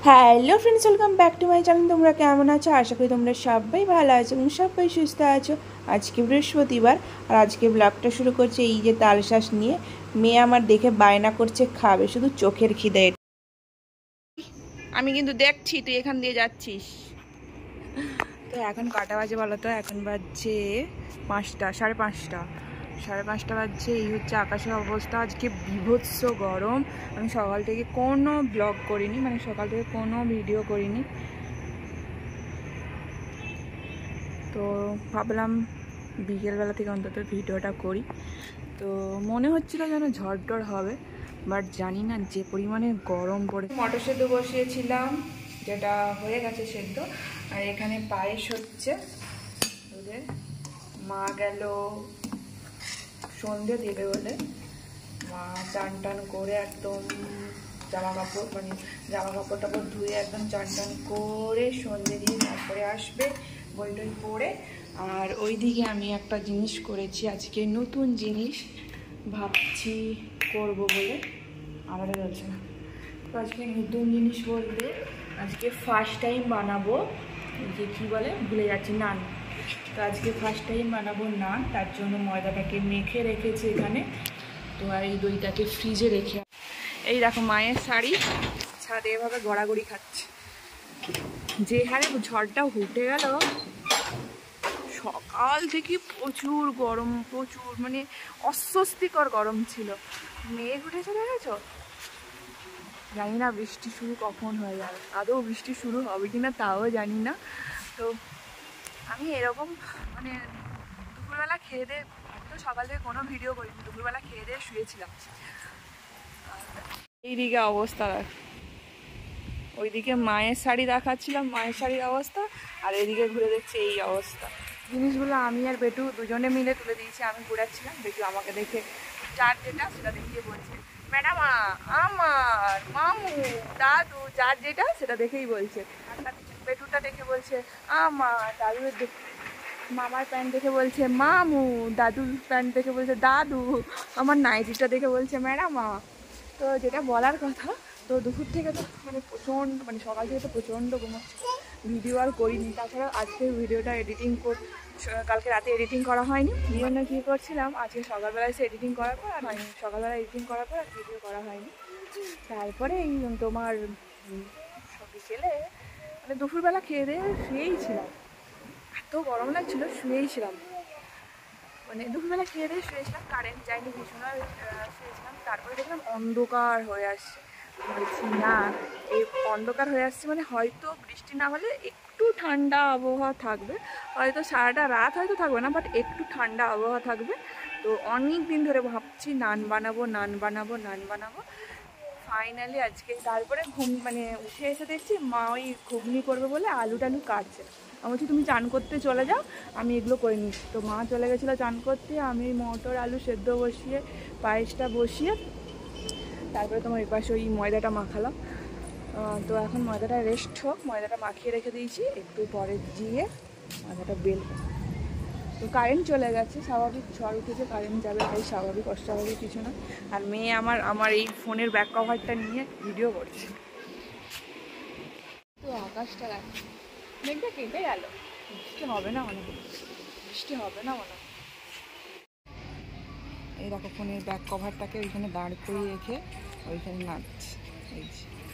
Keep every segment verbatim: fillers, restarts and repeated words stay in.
Hello friends, welcome back to my channel. তোমরা কেমন আছো? আশা করি তোমরা সবাই ভালো আছো এবং সবাই সুস্থ আছো। আজকে বৃহস্পতিবার আর আজকে ব্লগটা শুরু করছে এই যে তালশাঁস নিয়ে। মেয়ে আমার দেখে বায়না করছে খাবে, শুধু চোখের খিদে। আমি কিন্তু দেখছি তুই এখান দিয়ে যাচ্ছিস। তো এখন কটা বাজে বলো তো? এখন বাজছে পাঁচটা, সাড়ে পাঁচটা সাড়ে পাঁচটা বাজছে। এই হচ্ছে আকাশের অবস্থা। আজকে বীভৎস গরম। আমি সকাল থেকে কোনো ব্লগ করিনি, মানে সকাল থেকে কোনো ভিডিও করিনি। তো ভাবলাম বিকেলবেলা থেকে অন্তত ভিডিওটা করি। তো মনে হচ্ছিল যেন ঝড় টড় হবে, বাট জানি না যে পরিমাণে গরম পড়ে। মটর সেদ্ধ বসিয়েছিলাম, যেটা হয়ে গেছে সেদ্ধ। আর এখানে পায়েস হচ্ছে দুধে। মা গেল সন্ধে দেবে বলে। মা চান টান করে একদম জামা কাপড় মানে জামা কাপড় টাপড় ধুয়ে একদম চান টান করে সন্ধে দিয়ে তারপরে আসবে বই টই পড়ে। আর ওইদিকে আমি একটা জিনিস করেছি, আজকে নতুন জিনিস ভাবছি করব বলে। আমারও চলছে না। তো আজকে নতুন জিনিস বলতে আজকে ফার্স্ট টাইম বানাবো যে কী বলে ভুলে যাচ্ছি, নান। তো আজকে ফার্স্ট টাইম বানাবো নান, তার জন্য ময়দাটাকে মেখে রেখেছি এখানে। তো আর এই দইটাকে ফ্রিজে রেখে, এই দেখো মায়ের শাড়ি ছাদে এভাবে গড়াগড়ি খাচ্ছে। যে হারে ঝড়টা উঠে গেল, সকাল থেকে প্রচুর গরম, প্রচুর মানে অস্বস্তিকর গরম ছিল। মেঘ উঠেছে দেখেছো? জানি না বৃষ্টি শুরু কখন হয়ে যাবে, আদৌ বৃষ্টি শুরু হবে কিনা তাও জানি না। তো আমি এরকম মানে দুপুরবেলা খেয়ে দিয়ে, তো সকাল থেকে কোনো ভিডিও করিনি, দুপুরবেলা খেয়ে দিয়ে শুয়েছিলাম। এইদিকে অবস্থা, ওইদিকে মায়ের শাড়ি দেখাচ্ছিলাম, মায়ের শাড়ির অবস্থা, আর এদিকে ঘুরে দেখছি এই অবস্থা। জিনিসগুলো আমি আর বেটু দুজনে মিলে তুলে দিয়েছি। আমি ঘুরাচ্ছিলাম, বেটু আমাকে দেখে যার যেটা সেটা দেখিয়ে বলছে ম্যাডাম আমার, মামু, দাদু, যার যেটা সেটা দেখেই বলছে। বেটুটা দেখে বলছে আমার, দাদুর মামার প্যান্ট দেখে বলছে মামু, দাদুর প্যান্ট দেখে বলছে দাদু, আমার নাইটিটা দেখে বলছে ম্যাডামা। তো যেটা বলার কথা, তো দুপুর থেকে তো মানে প্রচণ্ড, মানে সকাল থেকে তো প্রচণ্ড ঘুমাচ্ছি, ভিডিও আর করিনি। তাছাড়া আজকে ভিডিওটা এডিটিং কর, কালকে রাতে এডিটিং করা হয়নি। এই জন্য কী করছিলাম, আজকে সকালবেলা এসে এডিটিং করার পর আর হয়নি, সকালবেলা এডিটিং করার পর আর ভিডিও করা হয়নি। তারপরে এই তোমার বিকেলে মানে দুপুরবেলা খেয়ে দিয়ে শুয়েই ছিলাম, এত গরম লাগছিল শুয়েই ছিলাম। মানে দুপুরবেলা খেয়ে দিয়ে শুয়েছিলাম, কারেন্ট যায়নি, ভীষণ শুয়েছিলাম। তারপরে দেখলাম অন্ধকার হয়ে আসছে। বলছি না, এই অন্ধকার হয়ে আসছে মানে হয়তো বৃষ্টি না হলে একটু ঠান্ডা আবহাওয়া থাকবে, হয়তো সারাটা রাত হয়তো থাকবে না, বাট একটু ঠান্ডা আবহাওয়া থাকবে। তো অনেক দিন ধরে ভাবছি নান বানাবো নান বানাবো নান বানাবো ফাইনালি আজকে। তারপরে ঘুম মানে উঠে এসে দেখছি মা ওই ঘুগনি করবে বলে আলু টালু কাটছে। আমি বলছি তুমি চান করতে চলে যাও, আমি এগুলো করে নিচ্ছি। তো মা চলে গেছিলো চান করতে, আমি মটর আলু সেদ্ধ বসিয়ে পায়েসটা বসিয়ে তারপরে তোমার এই পাশে ওই ময়দাটা মাখালাম। তো এখন ময়দাটা রেস্ট হোক, ময়দাটা মাখিয়ে রেখে দিয়েছি, একটু পরে দিয়ে ময়দাটা বেল। তো কারেন্ট চলে গেছে, স্বাভাবিক ঝড় উঠেছে, কারেন্ট যাবে, তাই স্বাভাবিক অস্বাভাবিক কিছু না। আর মেয়ে আমার আমার এই ফোনের ব্যাক কভারটা নিয়ে ভিডিও করছে। তো আকাশটা দেখো, মেঘটা কেটে গেল, বৃষ্টি হবে না মনে হয়, বৃষ্টি হবে না মনে হয়। এই দেখো ফোনের ব্যাক কভারটাকে ওইখানে দাঁড় করিয়ে রেখে ওইখানে নাচছে। এই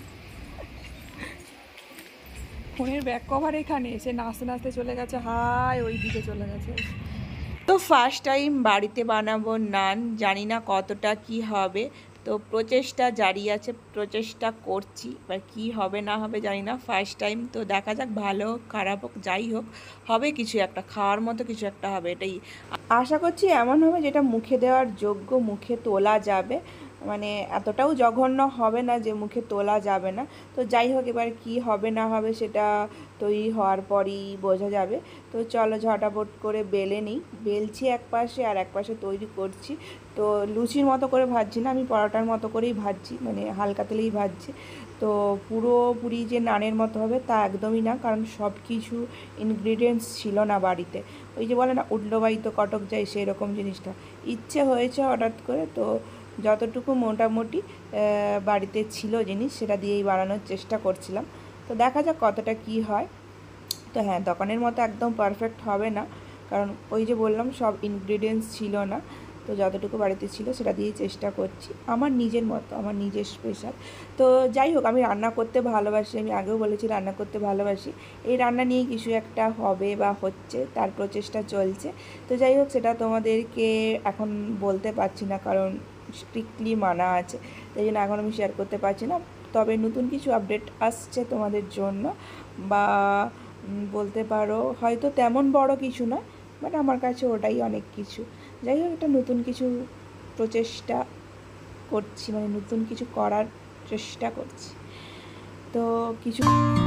ফোনের ব্যাক কভার এখানে এসে নাচতে নাচতে চলে গেছে, হাই ওই দিকে চলে গেছে। তো ফার্স্ট টাইম বাড়িতে বানাবো নান, জানি না কতটা কি হবে। তো প্রচেষ্টা জারি আছে, প্রচেষ্টা করছি, এবার কী হবে না হবে জানি না। ফার্স্ট টাইম তো দেখা যাক, ভালো হোক খারাপ হোক যাই হোক, হবে কিছু একটা, খাওয়ার মতো কিছু একটা হবে, এটাই আশা করছি। এমন হবে যেটা মুখে দেওয়ার যোগ্য, মুখে তোলা যাবে, মানে এতটাও জঘন্য হবে না যে মুখে তোলা যাবে না। তো যাই হোক, এবার কি হবে না হবে সেটা তৈরি হওয়ার পরই বোঝা যাবে। তো চলো ঝটাপট করে বেলে নিই, বেলছি এক পাশে আর এক পাশে তৈরি করছি। তো লুচির মতো করে ভাজছি না, আমি পরোটার মতো করেই ভাজছি, মানে হালকা তেলেই ভাজছি। তো পুরোপুরি যে নানের মতো হবে তা একদমই না, কারণ সব কিছু ইনগ্রিডিয়েন্টস ছিল না বাড়িতে। ওই যে বলে না উঠলো বাই তো কটক যায়, সেই রকম জিনিসটা ইচ্ছে হয়েছে হঠাৎ করে। তো যতটুকু মোটামুটি বাড়িতে ছিল জিনিস সেটা দিয়েই বানানোর চেষ্টা করছিলাম। তো দেখা যাক কতটা কি হয়। তো হ্যাঁ, দোকানের মতো একদম পারফেক্ট হবে না, কারণ ওই যে বললাম সব ইনগ্রিডিয়েন্টস ছিল না, তো যতটুকু বাড়িতে ছিল সেটা দিয়েই চেষ্টা করছি আমার নিজের মতো, আমার নিজের স্পেশাল। তো যাই হোক, আমি রান্না করতে ভালোবাসি, আমি আগেও বলেছি রান্না করতে ভালোবাসি। এই রান্না নিয়ে কিছু একটা হবে বা হচ্ছে, তার প্রচেষ্টা চলছে। তো যাই হোক, সেটা তোমাদেরকে এখন বলতে পারছি না, কারণ স্ট্রিক্টলি মানা আছে, তাই জন্য এখন আমি শেয়ার করতে পারছি না। তবে নতুন কিছু আপডেট আসছে তোমাদের জন্য, বা বলতে পারো হয়তো তেমন বড় কিছু নয়, বাট আমার কাছে ওটাই অনেক কিছু। যাই হোক, একটা নতুন কিছু প্রচেষ্টা করছি, মানে নতুন কিছু করার চেষ্টা করছি। তো কিছু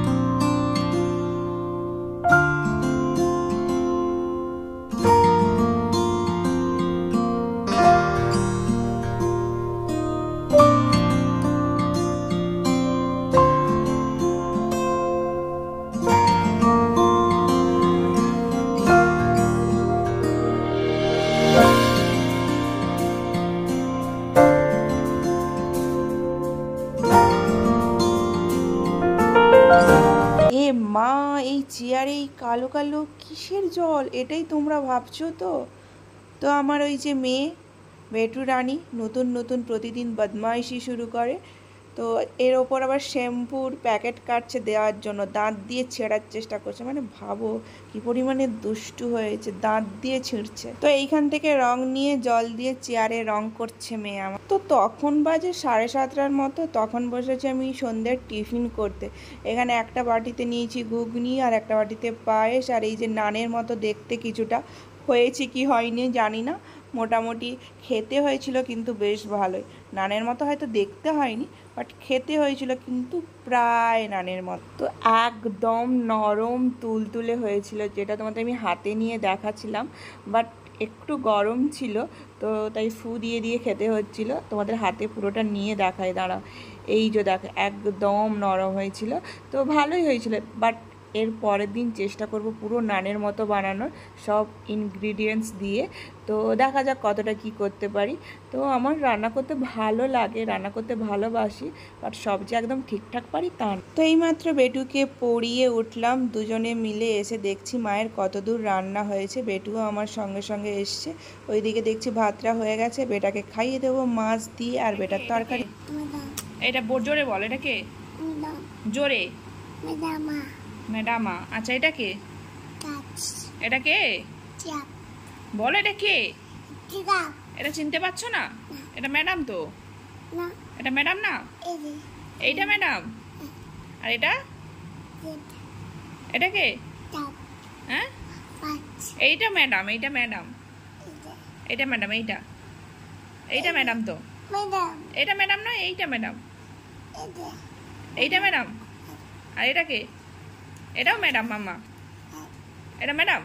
মা, এই চেয়ারে এই কালো কালো কিসের জল, এটাই তোমরা ভাবছো তো? তো আমার ওই যে মেয়ে বেটু রানী নতুন নতুন প্রতিদিন বদমাইশি শুরু করে। তো এর ওপর আবার শ্যাম্পুর প্যাকেট কাটছে দেওয়ার জন্য, দাঁত দিয়ে ছেঁড়ার চেষ্টা করছে। মানে ভাবো কি পরিমাণে দুষ্টু হয়েছে, দাঁত দিয়ে ছিঁড়ছে। তো এইখান থেকে রং নিয়ে জল দিয়ে চেয়ারে রং করছে মেয়ে আমার। তো তখন বাজে সাড়ে সাতটার মতো, তখন বসেছি আমি সন্ধ্যের টিফিন করতে। এখানে একটা বাটিতে নিয়েছি ঘুগনি, আর একটা বাটিতে পায়েস, আর এই যে নানের মতো দেখতে কিছুটা হয়েছে কি হয়নি জানি না, মোটামুটি খেতে হয়েছিল কিন্তু বেশ ভালোই। নানের মতো হয়তো দেখতে হয়নি, বাট খেতে হয়েছিল কিন্তু প্রায় নানের মতো। তো একদম নরম তুলতুলে হয়েছিল, যেটা তোমাদের আমি হাতে নিয়ে দেখাচ্ছিলাম, বাট একটু গরম ছিল, তো তাই ফু দিয়ে দিয়ে খেতে হচ্ছিল। তোমাদের হাতে পুরোটা নিয়ে দেখায়, দাঁড়াও, এই যে দেখো একদম নরম হয়েছিল, তো ভালোই হয়েছিল। বাট এর পরের দিন চেষ্টা করব পুরো নানের মতো বানানোর, সব ইনগ্রিডিয়েন্টস দিয়ে। তো দেখা যাক কতটা কি করতে পারি। তো আমার রান্না করতে ভালো লাগে, রান্না করতে ভালোবাসি, বাট সব যে একদম ঠিকঠাক পারি তা না। তো এইমাত্র বেটুকে পড়িয়ে উঠলাম, দুজনে মিলে এসে দেখছি মায়ের কতদূর রান্না হয়েছে। বেটুও আমার সঙ্গে সঙ্গে এসছে। ওইদিকে দেখছি ভাতটা হয়ে গেছে, বেটাকে খাইয়ে দেবো মাছ দিয়ে, আর বেটার তরকারি। এটা জোরে বল, এটা কে? জোরে ম্যাডামা। আচ্ছা, এটা কে? এটা কে বল, এটা কে? এটা চিনতে পারছো না? এটা ম্যাডাম তো, এটা ম্যাডাম না, এইটা ম্যাডাম। আর এটা এটা কে? হ্যাঁ, এইটা ম্যাডাম, এইটা ম্যাডাম, এইটা ম্যাডাম, এইটা এইটা ম্যাডাম তো, এটা ম্যাডাম নয়, এইটা ম্যাডাম, এইটা ম্যাডাম। আর এটা কে? এটাও ম্যাডাম মাম্মা, এটা ম্যাডাম।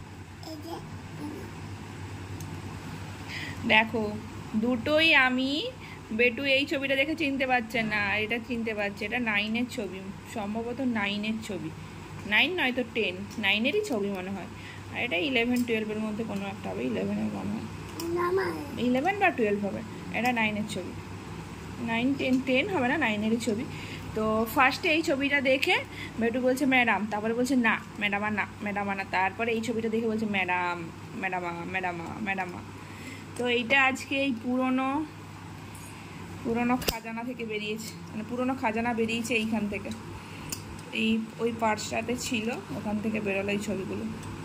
দেখো দুটোই আমি, বেটু এই ছবিটা দেখে চিনতে পারছে না, এটা চিনতে পারছে, এটা নাইনের ছবি, সম্ভবত নাইনের ছবি, নাইন নয়তো টেন, নাইনেরই ছবি মনে হয়। আর এটা ইলেভেন টুয়েলভের মধ্যে কোনো একটা হবে, ইলেভেনের মনে হয়, ইলেভেন বা টুয়েলভ হবে। এটা নাইনের ছবি, নাইন টেন, টেন হবে না, নাইনেরই ছবি। তো ফার্স্টে এই ছবিটা দেখে বেটু বলছে ম্যাডাম, তারপরে বলছে না ম্যাডামা, না ম্যাডামা না, তারপরে এই ছবিটা দেখে বলছে ম্যাডাম, ম্যাডামা, ম্যাডামা, ম্যাডামা। তো এইটা আজকে এই পুরনো পুরনো খাজানা থেকে বেরিয়েছে, মানে পুরনো খাজানা বেরিয়েছে এইখান থেকে, এই ওই পার্সটাতে ছিল, ওখান থেকে বেরোলো এই ছবিগুলো।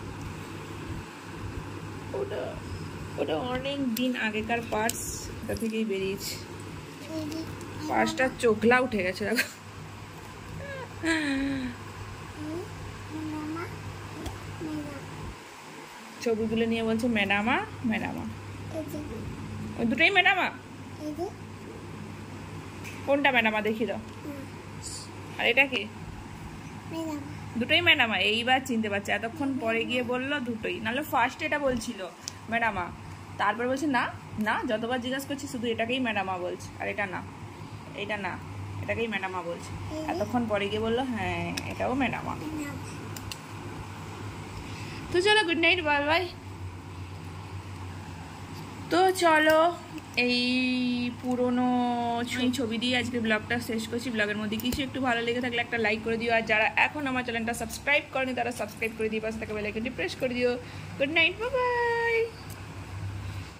ওটা ওটা অনেক দিন আগেকার পার্স, ওটা থেকেই বেরিয়েছে। পার্সটা চোখলা উঠে গেছে দেখো। ছবিগুলো নিয়ে বলছে ম্যাডামা, ম্যাডামা, ওই দুটোই ম্যাডামা। কোনটা ম্যাডামা দেখি দাও। আর এটা কি? দুটোই ম্যাডামা। এইবার চিনতে পারছে, এতক্ষণ পরে গিয়ে বললো দুটোই, নাহলে ফার্স্ট এটা বলছিল ম্যাডামা, তারপরে বলছে না না, যতবার জিজ্ঞাসা করছি শুধু এটাকেই ম্যাডামা বলছে, আর এটা না, এটা না, এটাকেই ম্যাডামা বলছে। এতক্ষণ পরে গিয়ে বললো হ্যাঁ এটাও ম্যাডামা। তো চলো, গুড নাইট, বাই বাই। তো চলো এই পুরনো ছবি ছবি দিয়ে আজকে ব্লগটা শেষ করছি। ব্লগের মধ্যে কিছু একটু ভালো লেগে থাকলে একটা লাইক করে দিও, আর যারা এখন আমার চ্যানেলটা সাবস্ক্রাইব করেনি তারা সাবস্ক্রাইব করে দিও, পাশে থাকা বেল আইকনটি প্রেস করে দিও। Good night, bye by.